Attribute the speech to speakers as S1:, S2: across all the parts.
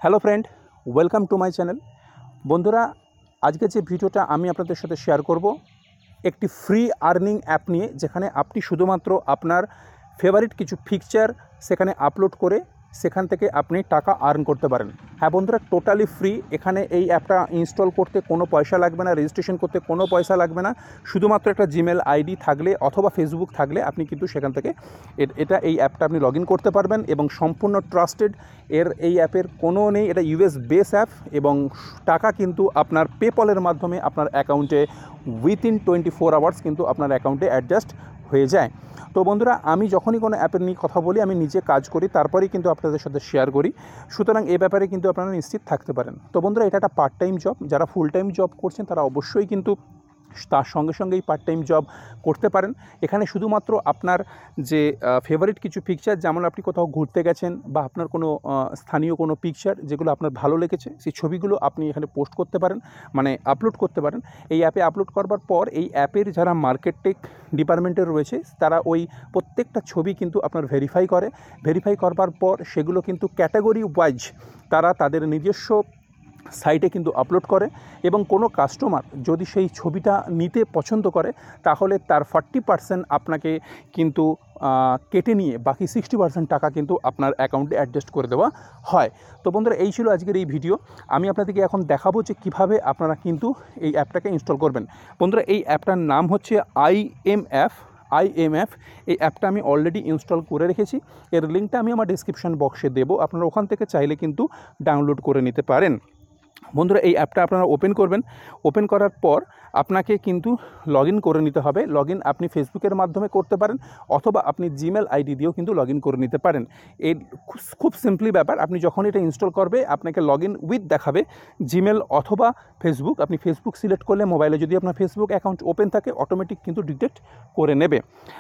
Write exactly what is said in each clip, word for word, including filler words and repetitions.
S1: Hello friend, welcome to my channel. বন্ধুরা, আজকে যে ভিডিওটা আমি আপনাদের সাথে শেয়ার করব একটি ফ্রি আর্নিং অ্যাপ নিয়ে, যেখানে আপনি শুধুমাত্র আপনার ফেভারিট কিছু পিকচার সেখানে আপলোড করে সেখান থেকে আপনি টাকা আর্ন করতে পারেন। হ্যাঁ বন্ধুরা, টোটালি ফ্রি। এখানে এই অ্যাপটা ইনস্টল করতে কোনো পয়সা লাগবে না, রেজিস্ট্রেশন করতে কোনো পয়সা লাগবে না। শুধুমাত্র একটা জিমেল আইডি থাকলে অথবা ফেসবুক থাকলে আপনি কিন্তু সেখান থেকে এটা এই অ্যাপটা আপনি লগ ইন করতে পারবেন এবং সম্পূর্ণ ট্রাস্টেড। এর এই অ্যাপের কোনো নেই, এটা ইউএস বেস অ্যাপ এবং টাকা কিন্তু আপনার পেপলের মাধ্যমে আপনার অ্যাকাউন্টে উইথিন টোয়েন্টি ফোর আওয়ার্স কিন্তু আপনার অ্যাকাউন্টে অ্যাডজাস্ট হয়ে যায়। তো বন্ধুরা, আমি যখনই কোনো অ্যাপের নিয়ে কথা বলি আমি নিজে কাজ করি, তারপরেই কিন্তু আপনাদের সাথে শেয়ার করি। সুতরাং এ ব্যাপারে কিন্তু আপনারা নিশ্চিত থাকতে পারেন। তো বন্ধুরা, এটা একটা পার্ট টাইম জব। যারা ফুল টাইম জব করছেন তারা অবশ্যই কিন্তু তার সঙ্গে সঙ্গে এই পার্ট টাইম জব করতে পারেন। এখানে শুধুমাত্র আপনার যে ফেভারিট কিছু পিকচার, যেমন আপনি কোথাও ঘুরতে গেছেন বা আপনার কোনো স্থানীয় কোনো পিকচার যেগুলো আপনার ভালো লেগেছে, সেই ছবিগুলো আপনি এখানে পোস্ট করতে পারেন, মানে আপলোড করতে পারেন। এই অ্যাপে আপলোড করবার পর এই অ্যাপের যারা মার্কেটিং ডিপার্টমেন্টে রয়েছে তারা ওই প্রত্যেকটা ছবি কিন্তু আপনার ভেরিফাই করে। ভেরিফাই করবার পর সেগুলো কিন্তু ক্যাটাগরি ওয়াইজ তারা তাদের নিজস্ব সাইটে কিন্তু আপলোড করে এবং কোনো কাস্টমার যদি সেই ছবিটা নিতে পছন্দ করে তাহলে তার ফর্টি পার্সেন্ট আপনাকে কিন্তু কেটে নিয়ে বাকি সিক্সটি পার্সেন্ট টাকা কিন্তু আপনার অ্যাকাউন্টে অ্যাডজাস্ট করে দেওয়া হয়। তো বন্ধুরা, এই ছিল আজকের এই ভিডিও। আমি আপনাদেরকে এখন দেখাবো যে কীভাবে আপনারা কিন্তু এই অ্যাপটাকে ইনস্টল করবেন। বন্ধুরা, এই অ্যাপটার নাম হচ্ছে আইএমএফ আইএমএফ এই অ্যাপটা আমি অলরেডি ইনস্টল করে রেখেছি। এর লিঙ্কটা আমি আমার ডিসক্রিপশন বক্সে দেবো, আপনারা ওখান থেকে চাইলে কিন্তু ডাউনলোড করে নিতে পারেন। বন্ধুরা, এই অ্যাপটা আপনারা ওপেন করবেন। ওপেন করার পর আপনাকে কিন্তু লগ ইন করে নিতে হবে। লগ ইন আপনি ফেসবুকের মাধ্যমে করতে পারেন অথবা আপনি জিমেল আইডি দিয়েও কিন্তু লগ ইন করে নিতে পারেন। এই খুব সিম্পলি ব্যাপার। আপনি যখন এটা ইনস্টল করবে আপনাকে লগ ইন উইথ দেখাবে জিমেল অথবা ফেসবুক। আপনি ফেসবুক সিলেক্ট করলে মোবাইলে যদি আপনার ফেসবুক অ্যাকাউন্ট ওপেন থাকে অটোমেটিক কিন্তু ডিটেক্ট করে নেবে।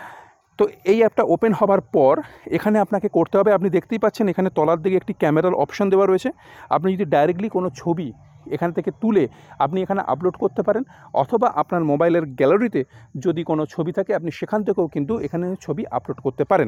S1: তো এই অ্যাপটা ওপেন হবার পর এখানে আপনাকে করতে হবে, আপনি দেখতেই পাচ্ছেন এখানে তলার দিকে একটি ক্যামেরার অপশন দেওয়া রয়েছে। আপনি যদি ডাইরেক্টলি কোনো ছবি এখান থেকে তুলে আপনি এখানে আপলোড করতে পারেন অথবা আপনার মোবাইলের গ্যালারিতে যদি কোনো ছবি থাকে আপনি সেখান থেকেও কিন্তু এখানে ছবি আপলোড করতে পারেন।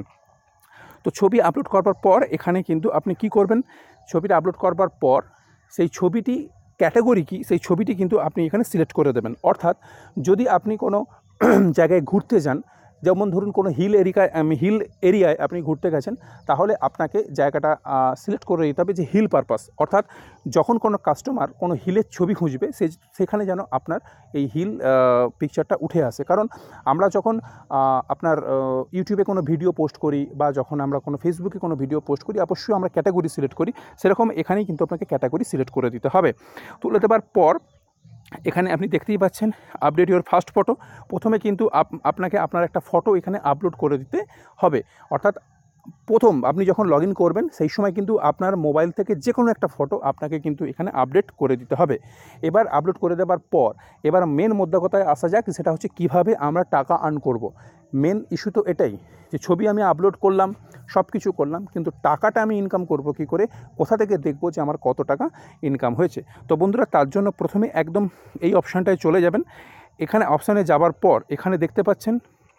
S1: তো ছবি আপলোড করবার পর এখানে কিন্তু আপনি কি করবেন, ছবিটা আপলোড করবার পর সেই ছবিটি ক্যাটাগরি কি সেই ছবিটি কিন্তু আপনি এখানে সিলেক্ট করে দেবেন। অর্থাৎ যদি আপনি কোনো জায়গায় ঘুরতে যান, যেমন ধরুন কোনো হিল এরিয়ায় হিল এরিয়ায় আপনি ঘুরতে গেছেন, তাহলে আপনাকে জায়গাটা সিলেক্ট করে দিতে হবে যে হিল পারপাস। অর্থাৎ যখন কোনো কাস্টমার কোনো হিলের ছবি খুঁজবে সে সেখানে যেন আপনার এই হিল পিকচারটা উঠে আসে। কারণ আমরা যখন আপনার ইউটিউবে কোনো ভিডিও পোস্ট করি বা যখন আমরা কোনো ফেসবুকে কোনো ভিডিও পোস্ট করি অবশ্যই আমরা ক্যাটাগরি সিলেক্ট করি, সেরকম এখানেই কিন্তু আপনাকে ক্যাটাগরি সিলেক্ট করে দিতে হবে। তুলে দেওয়ার পর এখানে আপনি দেখতেই পাচ্ছেন আপডেট ইউর ফার্স্ট ফটো। প্রথমে কিন্তু আপনাকে আপনার একটা ফটো এখানে আপলোড করে দিতে হবে। অর্থাৎ প্রথম আপনি যখন লগ ইন করবেন সেই সময় কিন্তু আপনার মোবাইল থেকে যে কোনো একটা ফটো আপনাকে কিন্তু এখানে আপডেট করে দিতে হবে। এবার আপলোড করে দেওয়ার পর এবার মেন মুদ্রা কথায় আসা যাক, সেটা হচ্ছে কিভাবে আমরা টাকা আর্ন করব। মেন ইস্যু তো এটাই যে ছবি আমি আপলোড করলাম, সব কিছু করলাম, কিন্তু টাকাটা আমি ইনকাম করব কি করে, কোথা থেকে দেখব যে আমার কত টাকা ইনকাম হয়েছে। তো বন্ধুরা, তার জন্য প্রথমে একদম এই অপশানটায় চলে যাবেন। এখানে অপশানে যাবার পর এখানে দেখতে পাচ্ছেন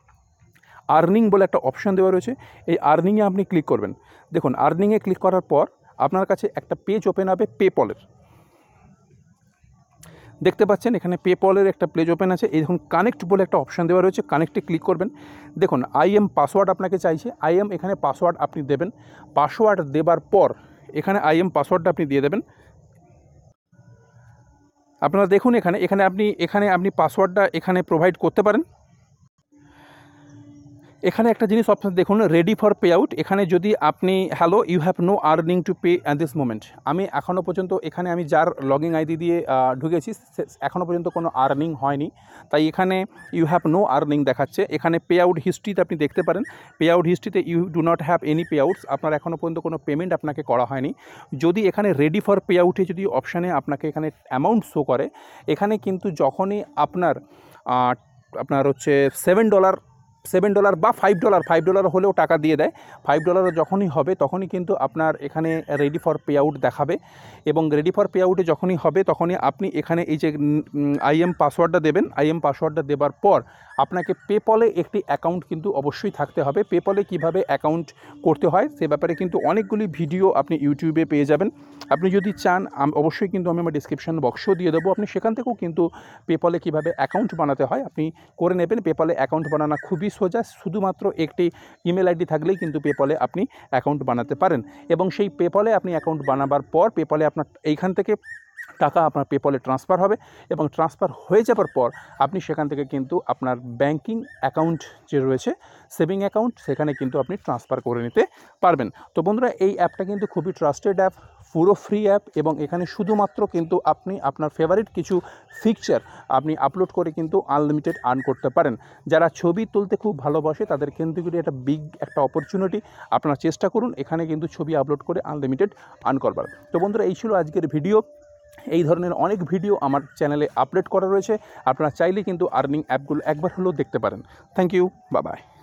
S1: আর্নিং বলে একটা অপশান দেওয়া রয়েছে। এই আর্নিংয়ে আপনি ক্লিক করবেন। দেখুন, আর্নিংয়ে ক্লিক করার পর আপনার কাছে একটা পেজ ওপেন হবে পেপলের। দেখতে পাচ্ছেন এখানে পেপলের একটা পেজ ওপেন আছে। এই দেখুন কানেক্ট বলে একটা অপশান দেওয়া রয়েছে, কানেক্টে ক্লিক করবেন। দেখুন আইএম পাসওয়ার্ড আপনাকে চাইছে, আইএম এখানে পাসওয়ার্ড আপনি দেবেন। পাসওয়ার্ড দেবার পর এখানে আইএম পাসওয়ার্ডটা আপনি দিয়ে দেবেন। আপনারা দেখুন এখানে এখানে আপনি এখানে আপনি পাসওয়ার্ডটা এখানে প্রোভাইড করতে পারেন। এখানে একটা জিনিস অপশন দেখুন, রেডি ফর পে আউট। এখানে যদি আপনি hello you have no earning to pay at this moment, আমি এখনও পর্যন্ত এখানে আমি যার লগ ইন আইডি দিয়ে ঢুকেছি এখনও পর্যন্ত কোনো আর্নিং হয়নি, তাই এখানে ইউ হ্যাভ নো আর্নিং দেখাচ্ছে। এখানে পে আউট হিস্ট্রিতে আপনি দেখতে পারেন, পে আউট হিস্ট্রিতে you do not have any payouts, আপনার এখনও পর্যন্ত কোনো পেমেন্ট আপনাকে করা হয়নি। যদি এখানে রেডি ফর পে আউটে যদি অপশানে আপনাকে এখানে অ্যামাউন্ট শো করে, এখানে কিন্তু যখনই আপনার আপনার হচ্ছে সেভেন ডলার সেভেন ডলার বা ফাইভ ডলার ফাইভ ডলার হলেও টাকা দিয়ে দেয়। ফাইভ ডলারও যখনই হবে তখনই কিন্তু আপনার এখানে রেডি ফর পে আউট দেখাবে, এবং রেডি ফর পে আউটে যখনই হবে তখনই আপনি এখানে এই যে আইএম পাসওয়ার্ডটা দেবেন। আইএম পাসওয়ার্ডটা দেওয়ার পর আপনাকে পেপলে একটি অ্যাকাউন্ট কিন্তু অবশ্যই থাকতে হবে। পেপলে কিভাবে অ্যাকাউন্ট করতে হয় সে ব্যাপারে কিন্তু অনেকগুলি ভিডিও আপনি ইউটিউবে পেয়ে যাবেন। আপনি যদি চান অবশ্যই কিন্তু আমি আমার ডিসক্রিপশন বক্সও দিয়ে দেবো, আপনি সেখান থেকেও কিন্তু পেপলে কিভাবে অ্যাকাউন্ট বানাতে হয় আপনি করে নেবেন। পেপলে অ্যাকাউন্ট বানানো খুবই সোজা, শুধুমাত্র একটি ইমেল আইডি থাকলেই কিন্তু পেপলে আপনি অ্যাকাউন্ট বানাতে পারেন, এবং সেই পেপলে আপনি অ্যাকাউন্ট বানাবার পর পেপলে আপনার এইখান থেকে টাকা আপনার পেপলে ট্রান্সফার হবে, এবং ট্রান্সফার হয়ে যাবার পর আপনি সেখান থেকে কিন্তু আপনার ব্যাংকিং অ্যাকাউন্ট যে রয়েছে সেভিং অ্যাকাউন্ট সেখানে কিন্তু আপনি ট্রান্সফার করে নিতে পারবেন। তো বন্ধুরা, এই অ্যাপটা কিন্তু খুবই ট্রাস্টেড অ্যাপ, পুরো ফ্রি অ্যাপ, এবং এখানে শুধুমাত্র কিন্তু আপনি আপনার ফেভারিট কিছু পিকচার আপনি আপলোড করে কিন্তু আনলিমিটেড আর্ন করতে পারেন। যারা ছবি তুলতে খুব ভালোবাসে তাদের কিন্তু একটা বিগ একটা অপরচুনিটি, আপনারা চেষ্টা করুন এখানে কিন্তু ছবি আপলোড করে আনলিমিটেড আর্ন করবার। তো বন্ধুরা, এই ছিল আজকের ভিডিও। এই ধরনের অনেক ভিডিও আমার চ্যানেলে আপলোড করা রয়েছে, আপনারা চাইলে কিন্তু আর্নিং অ্যাপগুলো একবার হলেও দেখতে পারেন। Thank you, bye by.